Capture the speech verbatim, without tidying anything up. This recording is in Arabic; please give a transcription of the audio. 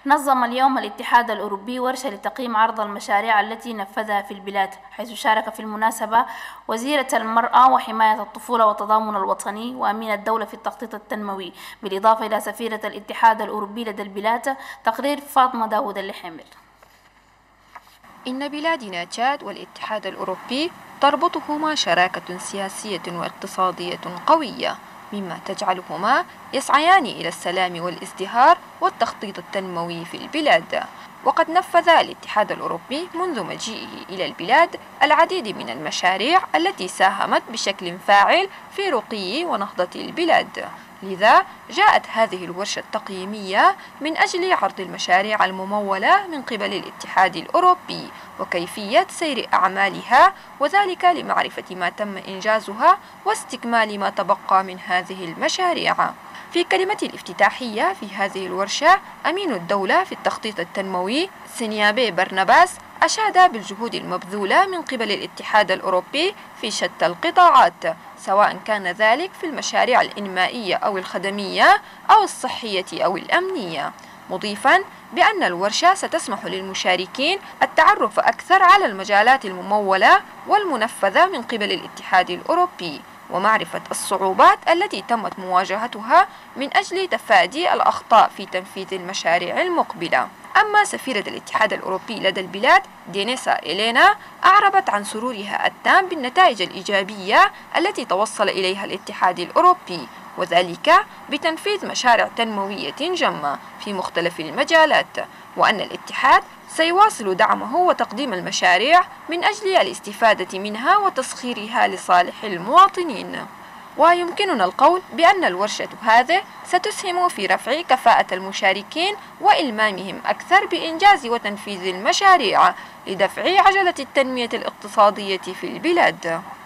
نظم اليوم الاتحاد الأوروبي ورشة لتقييم عرض المشاريع التي نفذها في البلاد، حيث شارك في المناسبة وزيرة المرأة وحماية الطفولة والتضامن الوطني وأمين الدولة في التخطيط التنموي، بالإضافة إلى سفيرة الاتحاد الأوروبي لدى البلاد. تقرير فاطمة داود اللحمل. إن بلادنا تشاد والاتحاد الأوروبي تربطهما شراكة سياسية واقتصادية قوية، مما تجعلهما يسعيان إلى السلام والازدهار والتخطيط التنموي في البلاد. وقد نفذ الاتحاد الأوروبي منذ مجيئه إلى البلاد العديد من المشاريع التي ساهمت بشكل فاعل في رقي ونهضة البلاد. لذا جاءت هذه الورشة التقييمية من أجل عرض المشاريع الممولة من قبل الاتحاد الأوروبي وكيفية سير أعمالها، وذلك لمعرفة ما تم إنجازها واستكمال ما تبقى من هذه المشاريع. في كلمة الافتتاحية في هذه الورشة، أمين الدولة في التخطيط التنموي سينيابي برناباس أشاد بالجهود المبذولة من قبل الاتحاد الأوروبي في شتى القطاعات، سواء كان ذلك في المشاريع الإنمائية أو الخدمية أو الصحية أو الأمنية، مضيفا بأن الورشة ستسمح للمشاركين التعرف أكثر على المجالات الممولة والمنفذة من قبل الاتحاد الأوروبي ومعرفة الصعوبات التي تمت مواجهتها من أجل تفادي الأخطاء في تنفيذ المشاريع المقبلة. أما سفيرة الاتحاد الأوروبي لدى البلاد دينيسا إلينا أعربت عن سرورها التام بالنتائج الإيجابية التي توصل إليها الاتحاد الأوروبي، وذلك بتنفيذ مشاريع تنموية جمة في مختلف المجالات، وأن الاتحاد سيواصل دعمه وتقديم المشاريع من أجل الاستفادة منها وتسخيرها لصالح المواطنين. ويمكننا القول بأن الورشة هذه ستسهم في رفع كفاءة المشاركين وإلمامهم أكثر بإنجاز وتنفيذ المشاريع لدفع عجلة التنمية الاقتصادية في البلاد.